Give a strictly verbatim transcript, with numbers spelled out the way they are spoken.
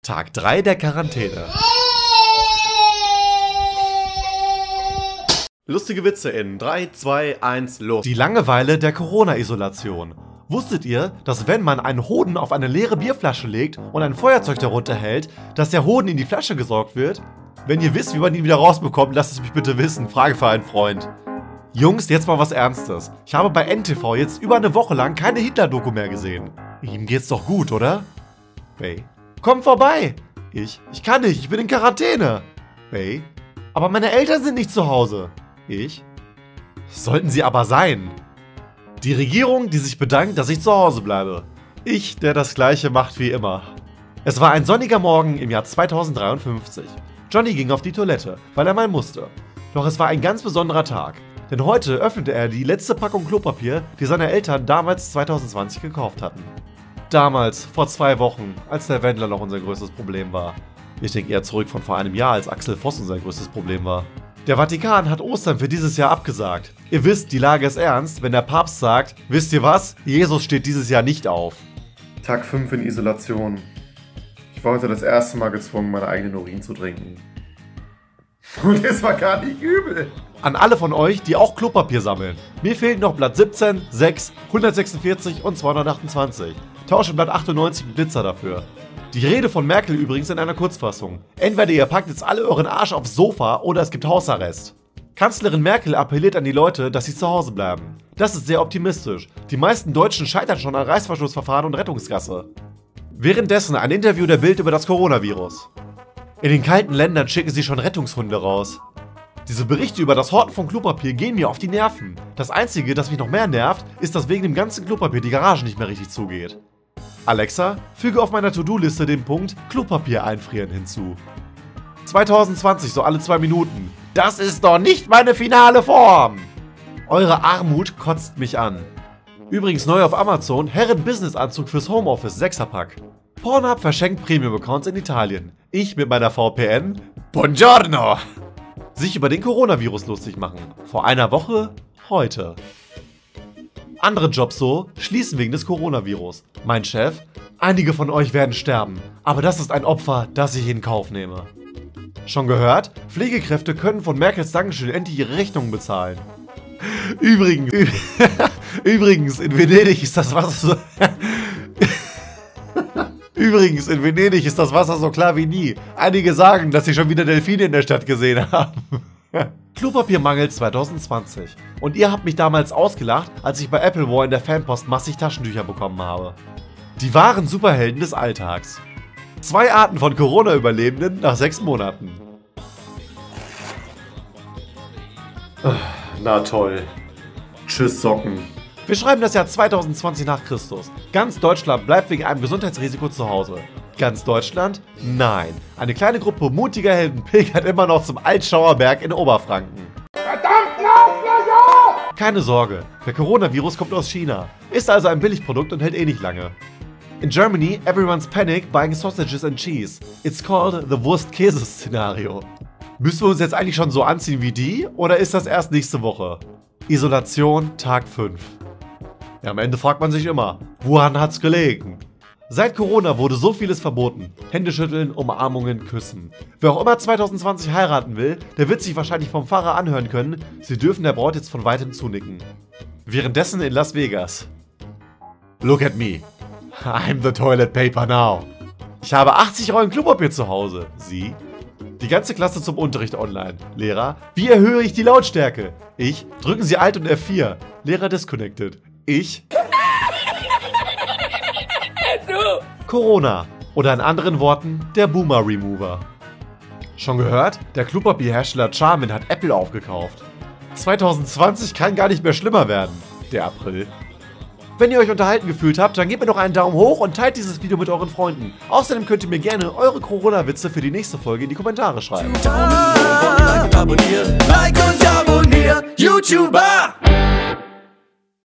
Tag drei der Quarantäne. Lustige Witze in drei, zwei, eins, los. Die Langeweile der Corona-Isolation. Wusstet ihr, dass wenn man einen Hoden auf eine leere Bierflasche legt und ein Feuerzeug darunter hält, dass der Hoden in die Flasche gesaugt wird? Wenn ihr wisst, wie man ihn wieder rausbekommt, lasst es mich bitte wissen. Frage für einen Freund. Jungs, jetzt mal was Ernstes. Ich habe bei N T V jetzt über eine Woche lang keine Hitler-Doku mehr gesehen. Ihm geht's doch gut, oder? Bay. Komm vorbei. Ich. Ich kann nicht, ich bin in Quarantäne. Bay. Aber meine Eltern sind nicht zu Hause. Ich. Sollten sie aber sein. Die Regierung, die sich bedankt, dass ich zu Hause bleibe. Ich, der das Gleiche macht wie immer. Es war ein sonniger Morgen im Jahr zweitausenddreiundfünfzig. Johnny ging auf die Toilette, weil er mal musste. Doch es war ein ganz besonderer Tag. Denn heute öffnete er die letzte Packung Klopapier, die seine Eltern damals zweitausendzwanzig gekauft hatten. Damals, vor zwei Wochen, als der Wendler noch unser größtes Problem war. Ich denke eher zurück von vor einem Jahr, als Axel Voss unser größtes Problem war. Der Vatikan hat Ostern für dieses Jahr abgesagt. Ihr wisst, die Lage ist ernst, wenn der Papst sagt, wisst ihr was, Jesus steht dieses Jahr nicht auf. Tag fünf in Isolation. Ich war heute das erste Mal gezwungen, meinen eigenen Urin zu trinken. Und es war gar nicht übel. An alle von euch, die auch Klopapier sammeln. Mir fehlen noch Blatt siebzehn, sechs, hundertsechsundvierzig und zweihundertachtundzwanzig. Tausche Blatt achtundneunzig mit Blitzer dafür. Die Rede von Merkel übrigens in einer Kurzfassung. Entweder ihr packt jetzt alle euren Arsch aufs Sofa oder es gibt Hausarrest. Kanzlerin Merkel appelliert an die Leute, dass sie zu Hause bleiben. Das ist sehr optimistisch. Die meisten Deutschen scheitern schon an Reißverschlussverfahren und Rettungsgasse. Währenddessen ein Interview der Bild über das Coronavirus. In den kalten Ländern schicken sie schon Rettungshunde raus. Diese Berichte über das Horten von Klopapier gehen mir auf die Nerven. Das Einzige, das mich noch mehr nervt, ist, dass wegen dem ganzen Klopapier die Garage nicht mehr richtig zugeht. Alexa, füge auf meiner To-Do-Liste den Punkt Klopapier einfrieren hinzu. zweitausendzwanzig, so alle zwei Minuten. Das ist doch nicht meine finale Form! Eure Armut kotzt mich an. Übrigens neu auf Amazon, Herren-Business-Anzug fürs Homeoffice, Sechserpack. Pornhub verschenkt Premium-Accounts in Italien. Ich mit meiner V P N. Buongiorno! Sich über den Coronavirus lustig machen. Vor einer Woche, heute. Andere Jobs so, schließen wegen des Coronavirus. Mein Chef, einige von euch werden sterben, aber das ist ein Opfer, das ich in Kauf nehme. Schon gehört? Pflegekräfte können von Merkels Dankeschön endlich ihre Rechnungen bezahlen. Übrigens, übrigens, in Venedig ist das Wasser so... Übrigens, in Venedig ist das Wasser so klar wie nie. Einige sagen, dass sie schon wieder Delfine in der Stadt gesehen haben. Klopapiermangel zweitausendzwanzig. Und ihr habt mich damals ausgelacht, als ich bei Apple War in der Fanpost massig Taschentücher bekommen habe. Die wahren Superhelden des Alltags. Zwei Arten von Corona-Überlebenden nach sechs Monaten. Na toll. Tschüss Socken. Wir schreiben das Jahr zweitausendzwanzig nach Christus. Ganz Deutschland bleibt wegen einem Gesundheitsrisiko zu Hause. Ganz Deutschland? Nein. Eine kleine Gruppe mutiger Helden pilgert immer noch zum Altschauerberg in Oberfranken. Verdammt, Lauffläche! Keine Sorge, der Coronavirus kommt aus China. Ist also ein Billigprodukt und hält eh nicht lange. In Germany, everyone's panic buying sausages and cheese. It's called the Wurst-Käse-Szenario. Müssen wir uns jetzt eigentlich schon so anziehen wie die, oder ist das erst nächste Woche? Isolation, Tag fünf. Ja, am Ende fragt man sich immer, woran hat's gelegen? Seit Corona wurde so vieles verboten. Händeschütteln, Umarmungen, Küssen. Wer auch immer zweitausendzwanzig heiraten will, der wird sich wahrscheinlich vom Pfarrer anhören können, sie dürfen der Braut jetzt von weitem zunicken. Währenddessen in Las Vegas. Look at me. I'm the toilet paper now. Ich habe achtzig Rollen Klopapier zu Hause. Sie? Die ganze Klasse zum Unterricht online. Lehrer, wie erhöhe ich die Lautstärke? Ich, drücken Sie Alt und F vier. Lehrer disconnected. Ich... Corona. Oder in anderen Worten, der Boomer Remover. Schon gehört? Der Klopapierhersteller Charmin hat Apple aufgekauft. zweitausendzwanzig kann gar nicht mehr schlimmer werden. Der April. Wenn ihr euch unterhalten gefühlt habt, dann gebt mir doch einen Daumen hoch und teilt dieses Video mit euren Freunden. Außerdem könnt ihr mir gerne eure Corona-Witze für die nächste Folge in die Kommentare schreiben. Like und abonnier, like und abonnier, YouTuber!